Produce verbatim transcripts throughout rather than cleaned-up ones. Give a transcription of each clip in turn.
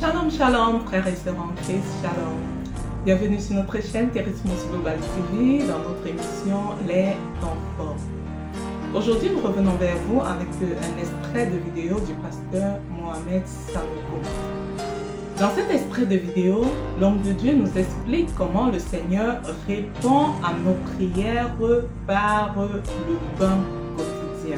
Shalom, shalom, frères et sœurs en Christ, shalom. Bienvenue sur notre chaîne Charismos Global T V dans notre émission Les Temps Forts. Aujourd'hui, nous revenons vers vous avec un extrait de vidéo du pasteur Mohamed Sanogo. Dans cet extrait de vidéo, l'homme de Dieu nous explique comment le Seigneur répond à nos prières par le bain quotidien.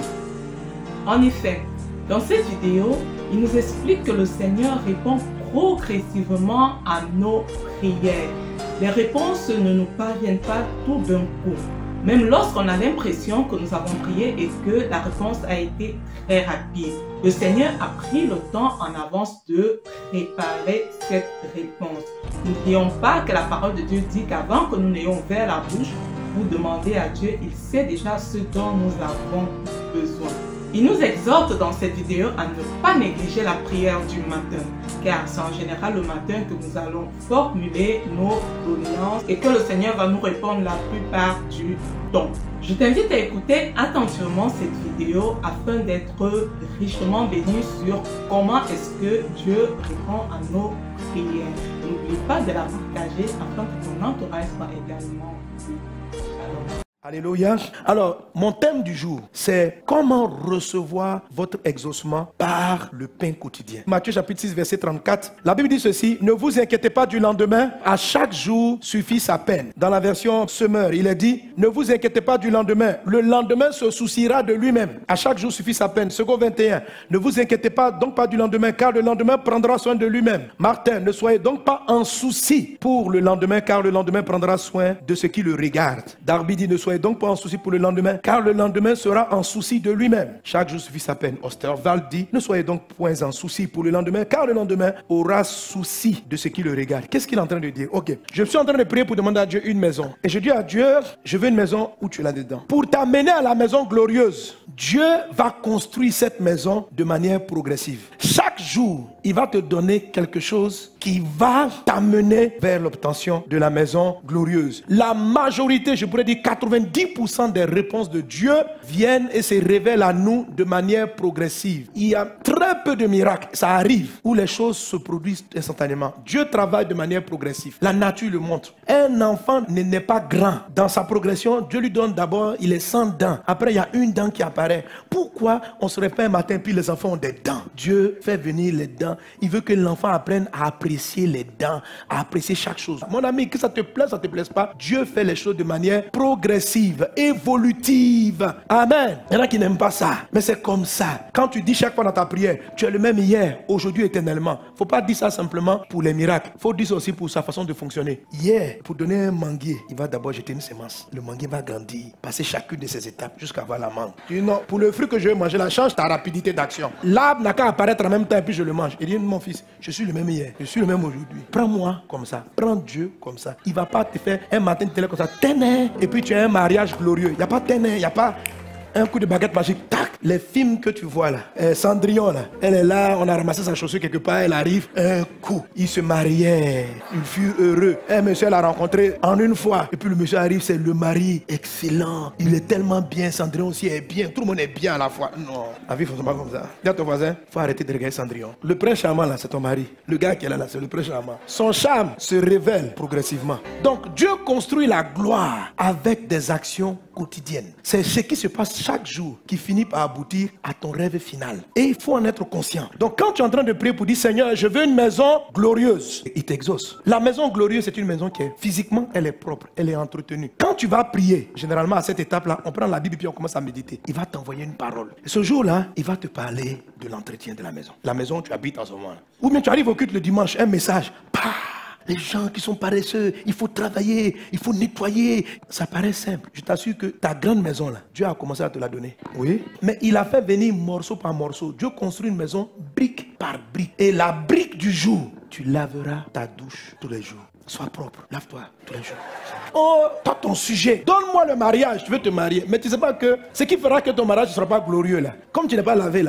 En effet, dans cette vidéo, il nous explique que le Seigneur répond progressivement à nos prières. Les réponses ne nous parviennent pas tout d'un coup. Même lorsqu'on a l'impression que nous avons prié et que la réponse a été très rapide. Le Seigneur a pris le temps en avance de préparer cette réponse. N'oublions pas que la parole de Dieu dit qu'avant que nous n'ayons ouvert la bouche pour demander à Dieu, il sait déjà ce dont nous avons besoin. Il nous exhorte dans cette vidéo à ne pas négliger la prière du matin, car c'est en général le matin que nous allons formuler nos doléances et que le Seigneur va nous répondre la plupart du temps. Je t'invite à écouter attentivement cette vidéo afin d'être richement béni sur comment est-ce que Dieu répond à nos prières. N'oublie pas de la partager afin que ton entourage soit également béni. Shalom. Alléluia. Alors, mon thème du jour, c'est comment recevoir votre exaucement par le pain quotidien. Matthieu chapitre six, verset trente-quatre. La Bible dit ceci: ne vous inquiétez pas du lendemain, à chaque jour suffit sa peine. Dans la version Semeur, il est dit: ne vous inquiétez pas du lendemain, le lendemain se souciera de lui-même. À chaque jour suffit sa peine. Second vingt et un. Ne vous inquiétez pas donc pas du lendemain, car le lendemain prendra soin de lui-même. Martin, ne soyez donc pas en souci pour le lendemain, car le lendemain prendra soin de ce qui le regarde. Darby dit: ne soyez donc pas en souci pour le lendemain, car le lendemain sera en souci de lui-même. Chaque jour suffit sa peine. Osterwald dit: ne soyez donc point en souci pour le lendemain, car le lendemain aura souci de ce qui le regarde. Qu'est-ce qu'il est en train de dire? Ok, je suis en train de prier pour demander à Dieu une maison. Et je dis à Dieu: je veux une maison où tu es là-dedans. Pour t'amener à la maison glorieuse, Dieu va construire cette maison de manière progressive. Chaque jour, il va te donner quelque chose qui va t'amener vers l'obtention de la maison glorieuse. La majorité, je pourrais dire quatre-vingt-dix pour cent des réponses de Dieu viennent et se révèlent à nous de manière progressive. Il y a très peu de miracles, ça arrive, où les choses se produisent instantanément. Dieu travaille de manière progressive. La nature le montre. Un enfant n'est pas grand. Dans sa progression, Dieu lui donne d'abord, il est sans dents. Après, il y a une dent qui apparaît. Pourquoi on se réveille un matin puis les enfants ont des dents? Dieu fait venir les dents. Il veut que l'enfant apprenne à apprécier les dents, à apprécier chaque chose. Mon ami, que ça te plaise, ça te plaise pas, Dieu fait les choses de manière progressive, évolutive. Amen. Il y en a qui n'aiment pas ça, mais c'est comme ça. Quand tu dis chaque fois dans ta prière, tu es le même hier, aujourd'hui, éternellement. Il ne faut pas dire ça simplement pour les miracles. Il faut dire ça aussi pour sa façon de fonctionner. Hier, pour donner un manguier, il va d'abord jeter une semence. Le manguier va grandir, passer chacune de ses étapes jusqu'à avoir la mangue. Tu dis non, pour le fruit que je vais manger, là, change ta rapidité d'action. L'arbre n'a qu'à apparaître en même temps et puis je le mange. Il dit: mon fils, je suis le même hier, je suis le même aujourd'hui. Prends-moi comme ça, prends Dieu comme ça. Il ne va pas te faire un matin de télé comme ça, ténè, et puis tu as un mariage glorieux. Il n'y a pas ténè, il n'y a pas un coup de baguette magique, tac. Les films que tu vois là, euh, Cendrillon là, elle est là, on a ramassé sa chaussure quelque part, elle arrive, un coup, ils se mariaient, ils furent heureux. Un monsieur l'a rencontré en une fois, et puis le monsieur arrive, c'est le mari excellent, il est tellement bien, Cendrillon aussi est bien, tout le monde est bien à la fois. Non, la vie ne fonctionne pas comme ça. Dis à ton voisin, il faut arrêter de regarder Cendrillon. Le prince charmant là, c'est ton mari. Le gars qui est là, là c'est le prince charmant. Son charme se révèle progressivement. Donc Dieu construit la gloire avec des actions quotidiennes. C'est ce qui se passe chaque jour qui finit par aboutir à ton rêve final. Et il faut en être conscient. Donc quand tu es en train de prier pour dire: Seigneur, je veux une maison glorieuse, il t'exauce. La maison glorieuse, c'est une maison qui est physiquement, elle est propre, elle est entretenue. Quand tu vas prier, généralement à cette étape-là, on prend la Bible et puis on commence à méditer. Il va t'envoyer une parole. Et ce jour-là, il va te parler de l'entretien de la maison. La maison où tu habites en ce moment. Ou bien tu arrives au culte le dimanche, un message. Pah! Les gens qui sont paresseux, il faut travailler, il faut nettoyer. Ça paraît simple. Je t'assure que ta grande maison là, Dieu a commencé à te la donner. Oui. Mais il a fait venir morceau par morceau. Dieu construit une maison brique par brique. Et la brique du jour, tu laveras ta douche tous les jours. Sois propre, lave-toi tous les jours. Oh, toi ton sujet, donne-moi le mariage, tu veux te marier. Mais tu ne sais pas que ce qui fera que ton mariage ne sera pas glorieux là. Comme tu n'es pas lavé là. Et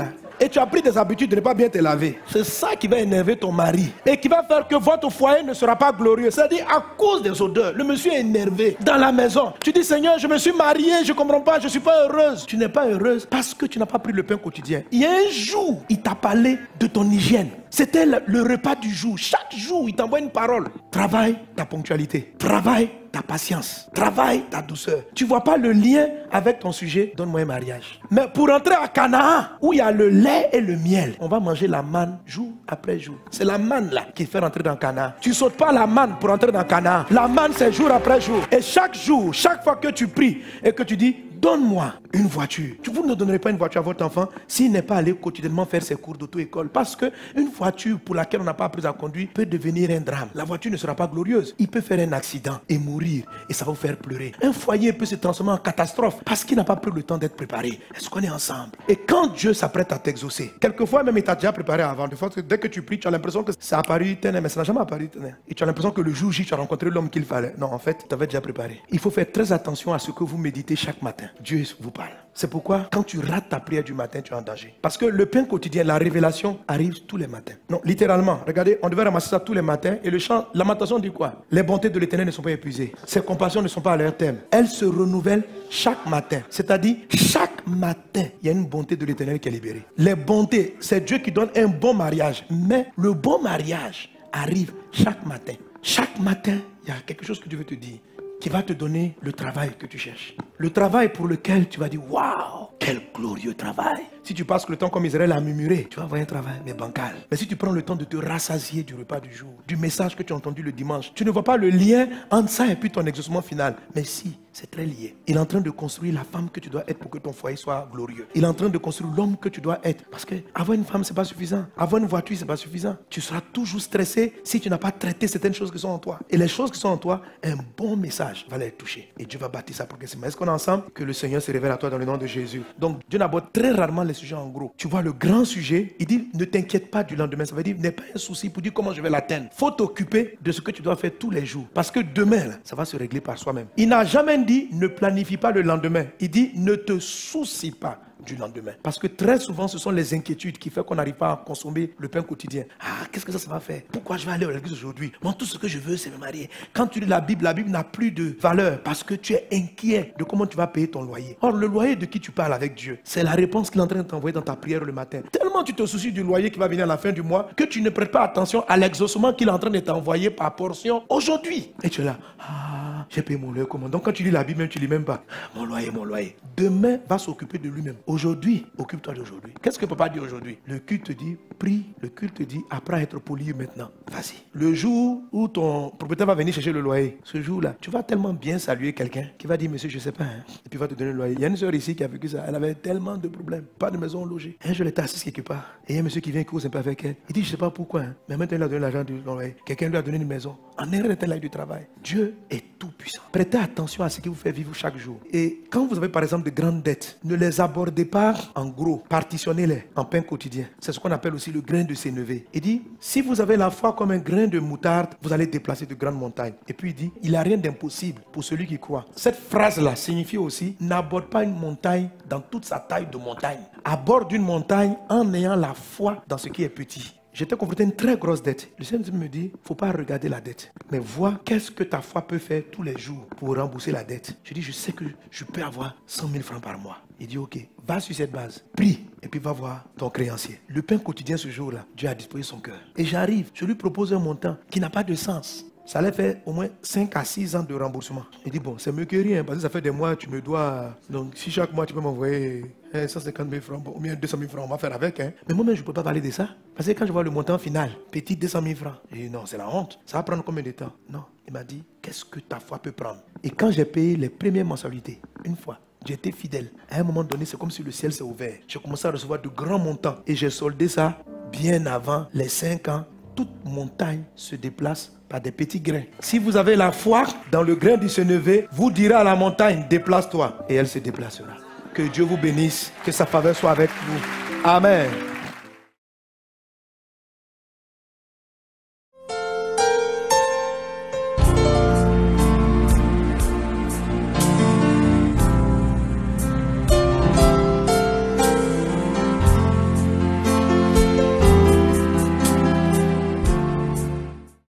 et tu as pris des habitudes de ne pas bien te laver. C'est ça qui va énerver ton mari et qui va faire que votre foyer ne sera pas glorieux. C'est-à-dire à cause des odeurs, le monsieur est énervé dans la maison. Tu dis Seigneur, je me suis mariée, je ne comprends pas, je ne suis pas heureuse. Tu n'es pas heureuse parce que tu n'as pas pris le pain quotidien. Il y a un jour, il t'a parlé de ton hygiène. C'était le, le repas du jour. Chaque jour, il t'envoie une parole. Travaille ta ponctualité. Travaille ta patience. Travaille ta douceur. Tu ne vois pas le lien avec ton sujet, donne-moi un mariage. Mais pour entrer à Canaan, où il y a le lait et le miel, on va manger la manne jour après jour. C'est la manne là qui fait rentrer dans Canaan. Tu ne sautes pas la manne pour entrer dans Canaan. La manne, c'est jour après jour. Et chaque jour, chaque fois que tu pries et que tu dis, donne-moi une voiture. Vous ne donnerez pas une voiture à votre enfant s'il n'est pas allé quotidiennement faire ses cours d'auto-école. Parce qu'une voiture pour laquelle on n'a pas appris à conduire peut devenir un drame. La voiture ne sera pas glorieuse. Il peut faire un accident et mourir et ça va vous faire pleurer. Un foyer peut se transformer en catastrophe parce qu'il n'a pas pris le temps d'être préparé. Est-ce qu'on est ensemble? Et quand Dieu s'apprête à t'exaucer, quelquefois même il t'a déjà préparé avant. De fait, dès que tu pries, tu as l'impression que ça a apparu, mais ça n'a jamais apparu. Et tu as l'impression que le jour J, tu as rencontré l'homme qu'il fallait. Non, en fait, tu t'avais déjà préparé. Il faut faire très attention à ce que vous méditez chaque matin. Dieu vous parle. C'est pourquoi quand tu rates ta prière du matin, tu es en danger. Parce que le pain quotidien, la révélation arrive tous les matins. Non, littéralement, regardez, on devait ramasser ça tous les matins. Et le chant, lamentation dit quoi? Les bontés de l'Éternel ne sont pas épuisées. Ses compassions ne sont pas à leur terme. Elles se renouvellent chaque matin. C'est-à-dire, chaque matin, il y a une bonté de l'Éternel qui est libérée. Les bontés, c'est Dieu qui donne un bon mariage. Mais le bon mariage arrive chaque matin. Chaque matin, il y a quelque chose que Dieu veut te dire, qui va te donner le travail que tu cherches. Le travail pour lequel tu vas dire, waouh, quel glorieux travail. Si tu passes le temps comme Israël à murmurer, tu vas avoir un travail, mais bancal. Mais si tu prends le temps de te rassasier du repas du jour, du message que tu as entendu le dimanche, tu ne vois pas le lien entre ça et puis ton exaucement final. Mais si, c'est très lié. Il est en train de construire la femme que tu dois être pour que ton foyer soit glorieux. Il est en train de construire l'homme que tu dois être. Parce que avoir une femme, c'est pas suffisant. Avoir une voiture, c'est pas suffisant. Tu seras toujours stressé si tu n'as pas traité certaines choses qui sont en toi. Et les choses qui sont en toi, un bon message va les toucher. Et Dieu va bâtir ça progressivement. Est-ce qu'on est ensemble? Que le Seigneur se révèle à toi dans le nom de Jésus. Donc, Dieu n'aborde très rarement les sujets en gros. Tu vois le grand sujet, il dit ne t'inquiète pas du lendemain. Ça veut dire n'aie pas un souci pour dire comment je vais l'atteindre. Faut t'occuper de ce que tu dois faire tous les jours. Parce que demain, là, ça va se régler par soi-même. Il n'a jamais dit ne planifie pas le lendemain. Il dit ne te soucie pas du lendemain. Parce que très souvent, ce sont les inquiétudes qui font qu'on n'arrive pas à consommer le pain quotidien. Ah, qu'est-ce que ça, ça va faire? Pourquoi je vais aller à l'église aujourd'hui? Moi, tout ce que je veux, c'est me marier. Quand tu lis la Bible, la Bible n'a plus de valeur parce que tu es inquiet de comment tu vas payer ton loyer. Or, le loyer de qui tu parles avec Dieu, c'est la réponse qu'il est en train de t'envoyer dans ta prière le matin. Tellement tu te soucies du loyer qui va venir à la fin du mois que tu ne prêtes pas attention à l'exaucement qu'il est en train de t'envoyer par portion aujourd'hui. Et tu es là, ah, j'ai payé mon loyer comment? Donc quand tu lis la Bible, même tu lis même pas, mon loyer, mon loyer. Demain va s'occuper de lui-même. Aujourd'hui, occupe-toi d'aujourd'hui. Qu'est-ce que papa dit aujourd'hui? Le culte te dit, prie. Le culte te dit, apprends à être poli maintenant. Vas-y. Le jour où ton propriétaire va venir chercher le loyer, ce jour-là, tu vas tellement bien saluer quelqu'un qui va dire, monsieur, je sais pas, hein, et puis il va te donner le loyer. Il y a une soeur ici qui a vécu ça. Elle avait tellement de problèmes. Pas de maison logée. Un jour, elle était assise quelque part. Et il y a un monsieur qui vient causer un peu avec elle. Il dit, je sais pas pourquoi, hein, mais maintenant il a donné l'argent du loyer. Quelqu'un lui a donné une maison. En erreur était là du travail. Dieu est tout puissant. Prêtez attention à ce qui vous fait vivre chaque jour. Et quand vous avez par exemple de grandes dettes, ne les abordez pas en gros, partitionnez-les en pain quotidien. C'est ce qu'on appelle aussi le grain de sénévé. Il dit, si vous avez la foi comme un grain de moutarde, vous allez déplacer de grandes montagnes. Et puis il dit, il n'y a rien d'impossible pour celui qui croit. Cette phrase-là signifie aussi, n'aborde pas une montagne dans toute sa taille de montagne. Aborde une montagne en ayant la foi dans ce qui est petit. J'étais confronté à une très grosse dette. Le Seigneur me dit, il ne faut pas regarder la dette, mais vois qu'est-ce que ta foi peut faire tous les jours pour rembourser la dette. Je dis, je sais que je peux avoir cent mille francs par mois. Il dit, ok, va sur cette base, prie, et puis va voir ton créancier. Le pain quotidien ce jour-là, Dieu a disposé son cœur. Et j'arrive, je lui propose un montant qui n'a pas de sens. Ça allait faire au moins cinq à six ans de remboursement. Il dit, bon, c'est mieux que rien, parce que ça fait des mois, tu me dois... Donc, si chaque mois, tu peux m'envoyer cent cinquante mille francs, ou bien deux cent mille francs, on va faire avec. Hein. Mais moi-même, je ne peux pas parler de ça. Parce que quand je vois le montant final, petit deux cent mille francs, je dis, non, c'est la honte. Ça va prendre combien de temps? Non. Il m'a dit, qu'est-ce que ta foi peut prendre? Et quand j'ai payé les premières mensualités, une fois, j'étais fidèle. À un moment donné, c'est comme si le ciel s'est ouvert. J'ai commencé à recevoir de grands montants. Et j'ai soldé ça bien avant les cinq ans. Toute montagne se déplace par des petits grains. Si vous avez la foi dans le grain du sénévé, vous direz à la montagne, déplace-toi. Et elle se déplacera. Que Dieu vous bénisse, que sa faveur soit avec vous. Amen.